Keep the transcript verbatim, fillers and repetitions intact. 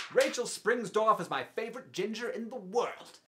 Rachel Springsdorf is my favorite ginger in the world.